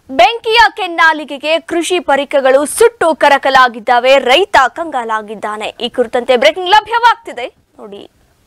ಬೆಂಕಿಯ ಕೆನ್ನಾಲಿಗೆಗೆ ಕೃಷಿ ಪರಿಕರಗಳು ಸುಟ್ಟು ಕರಕಲಾಗಿದ್ದಾವೆ. ರೈತ ಕಂಗಾಲಾಗಿದ್ದಾನೆ. ಈ ಕುರಿತಂತೆ ಬ್ರೇಕಿಂಗ್ ಲಭ್ಯವಾಗ್ತಿದೆ ನೋಡಿ.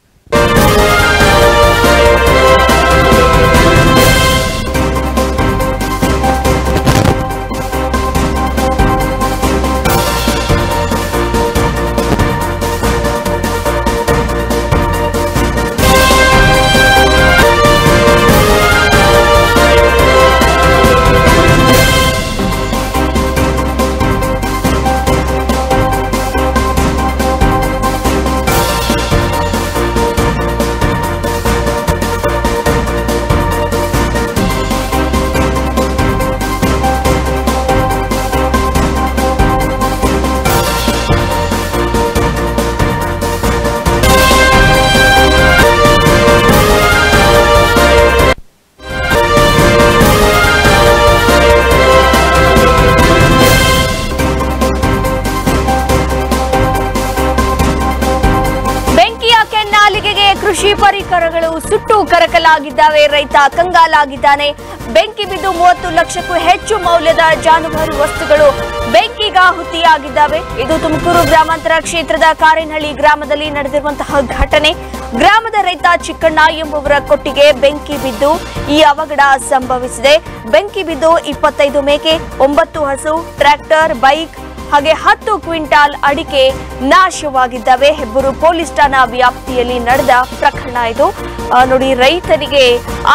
ಕೃಷಿ ಪರಿಕರಗಳು ಸುಟ್ಟು ಕರಕಲಾಗಿದ್ದಾವೆ. ರೈತ ಕಂಗಾಲಾಗಿದ್ದಾನೆ. ಬೆಂಕಿ ಬಿದ್ದು 30 ಲಕ್ಷಕ್ಕೂ ಹೆಚ್ಚು ಮೌಲ್ಯದ ಜಾನುವಾರು ವಸ್ತುಗಳು ಬೆಂಕಿಗಾಹುತಿಯಾಗಿದ್ದಾವೆ. ಇದು ತುಮಕೂರು ಗ್ರಾಮಾಂತರ ಕ್ಷೇತ್ರದ ಕಾರೇನಹಳ್ಳಿ ಗ್ರಾಮದಲ್ಲಿ ನಡೆದಿರುವಂತಹ ಘಟನೆ. ಗ್ರಾಮದ ರೈತ ಚಿಕ್ಕಣ್ಣ ಎಂಬುವರ ಕೊಟ್ಟಿಗೆ ಬೆಂಕಿ ಬಿದ್ದು ಈ ಅವಘಡ ಸಂಭವಿಸಿದೆ. ಬೆಂಕಿ ಬಿದ್ದು 25 ಮೇಕೆ, 9 ಹಸು, ಟ್ರ್ಯಾಕ್ಟರ್, ಬೈಕ್ ಹಾಗೆ 10 ಕ್ವಿಂಟಾಲ್ ಅಡಿಕೆ ನಾಶವಾಗಿದ್ದಾವೆ. ಹೆಬ್ಬೂರು ಪೊಲೀಸ್ ಠಾಣಾ ವ್ಯಾಪ್ತಿಯಲ್ಲಿ ನಡೆದ ಪ್ರಕರಣ ಇದು. ನೋಡಿ, ರೈತರಿಗೆ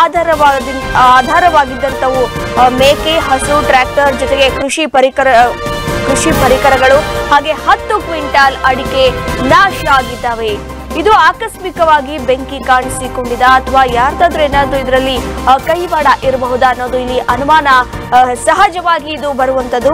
ಆಧಾರವಾಗಿದ್ದಂಥವು ಮೇಕೆ, ಹಸು, ಟ್ರ್ಯಾಕ್ಟರ್ ಜೊತೆಗೆ ಕೃಷಿ ಪರಿಕರಗಳು ಹಾಗೆ 10 ಕ್ವಿಂಟಾಲ್ ಅಡಿಕೆ ನಾಶ ಆಗಿದ್ದಾವೆ. ಇದು ಆಕಸ್ಮಿಕವಾಗಿ ಬೆಂಕಿ ಕಾಣಿಸಿಕೊಂಡಿದ ಅಥವಾ ಯಾರ್ದಾದ್ರೂ ಏನಾದ್ರೂ ಇದರಲ್ಲಿ ಕೈವಾಡ ಇರಬಹುದಾ ಅನ್ನೋದು ಇಲ್ಲಿ ಅನುಮಾನ ಸಹಜವಾಗಿ ಇದು ಬರುವಂತದ್ದು.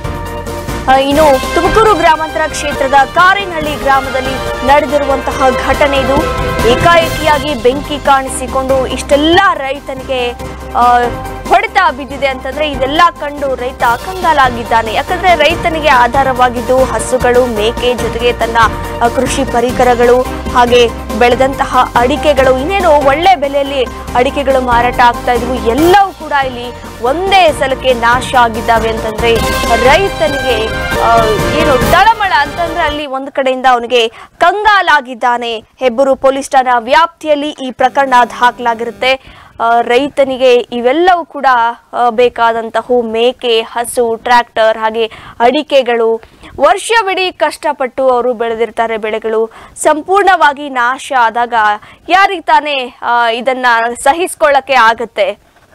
ಇನ್ನು ತುಮಕೂರು ಗ್ರಾಮಾಂತರ ಕ್ಷೇತ್ರದ ಕಾರೇನಹಳ್ಳಿ ಗ್ರಾಮದಲ್ಲಿ ನಡೆದಿರುವಂತಹ ಘಟನೆ ಇದು. ಏಕಾಏಕಿಯಾಗಿ ಬೆಂಕಿ ಕಾಣಿಸಿಕೊಂಡು ಇಷ್ಟೆಲ್ಲ ರೈತನಿಗೆ ಹೊಡೆತ ಬಿದ್ದಿದೆ ಅಂತಂದ್ರೆ ಇದೆಲ್ಲ ಕಂಡು ರೈತ ಕಂಗಾಲಾಗಿದ್ದಾನೆ. ಯಾಕಂದ್ರೆ ರೈತನಿಗೆ ಆಧಾರವಾಗಿದ್ದು ಹಸುಗಳು, ಮೇಕೆ ಜೊತೆಗೆ ತನ್ನ ಕೃಷಿ ಪರಿಕರಗಳು ಹಾಗೆ ಬೆಳೆದಂತಹ ಅಡಿಕೆಗಳು, ಇನ್ನೇನು ಒಳ್ಳೆ ಬೆಲೆಯಲ್ಲಿ ಅಡಿಕೆಗಳು ಮಾರಾಟ ಆಗ್ತಾ ಇದ್ವು. ಎಲ್ಲವೂ ಕೂಡ ಇಲ್ಲಿ ಒಂದೇ ಸಲಕ್ಕೆ ನಾಶ ಆಗಿದ್ದಾವೆ ಅಂತಂದ್ರೆ ರೈತನಿಗೆ ಏನು ತಳಮಳ ಅಂತಂದ್ರೆ ಅಲ್ಲಿ ಒಂದು ಕಡೆಯಿಂದ ಅವನಿಗೆ ಕಂಗಾಲಾಗಿದ್ದಾನೆ. ಹೆಬ್ಬೂರು ಪೊಲೀಸ್ ಠಾಣಾ ವ್ಯಾಪ್ತಿಯಲ್ಲಿ ಈ ಪ್ರಕರಣ ದಾಖಲಾಗಿರುತ್ತೆ. ರೈತನಿಗೆ ಇವೆಲ್ಲವೂ ಕೂಡ ಬೇಕಾದಂತಹ ಮೇಕೆ, ಹಸು, ಟ್ರ್ಯಾಕ್ಟರ್ ಹಾಗೆ ಅಡಿಕೆಗಳು ವರ್ಷವಿಡೀ ಕಷ್ಟಪಟ್ಟು ಅವರು ಬೆಳೆದಿರ್ತಾರೆ. ಬೆಳೆಗಳು ಸಂಪೂರ್ಣವಾಗಿ ನಾಶ ಆದಾಗ ಯಾರಿಗೆ ತಾನೇ ಇದನ್ನ ಸಹಿಸಿಕೊಳ್ಳಕ್ಕೆ ಆಗತ್ತೆ.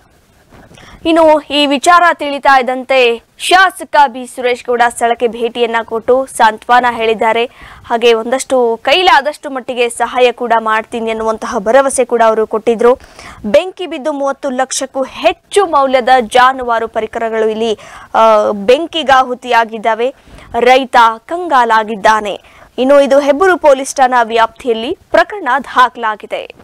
ಇನ್ನು ಈ ವಿಚಾರ ತಿಳಿತಾ ಇದ್ದಂತೆ ಶಾಸಕ ಬಿ ಸುರೇಶ್ ಗೌಡ ಸ್ಥಳಕ್ಕೆ ಭೇಟಿಯನ್ನ ಕೊಟ್ಟು ಸಾಂತ್ವನ ಹೇಳಿದ್ದಾರೆ. ಹಾಗೆ ಒಂದಷ್ಟು ಕೈಲಾದಷ್ಟು ಮಟ್ಟಿಗೆ ಸಹಾಯ ಕೂಡ ಮಾಡ್ತೀನಿ ಅನ್ನುವಂತಹ ಭರವಸೆ ಕೂಡ ಅವರು ಕೊಟ್ಟಿದ್ರು. ಬೆಂಕಿ ಬಿದ್ದು 30 ಲಕ್ಷಕ್ಕೂ ಹೆಚ್ಚು ಮೌಲ್ಯದ ಜಾನುವಾರು ಪರಿಕರಗಳು ಇಲ್ಲಿ ಬೆಂಕಿಗಾಹುತಿಯಾಗಿದ್ದಾವೆ. ರೈತ ಕಂಗಾಲಾಗಿದ್ದಾನೆ. ಇನ್ನು ಇದು ಹೆಬ್ಬೂರು ಪೊಲೀಸ್ ಠಾಣಾ ವ್ಯಾಪ್ತಿಯಲ್ಲಿ ಪ್ರಕರಣ ದಾಖಲಾಗಿದೆ.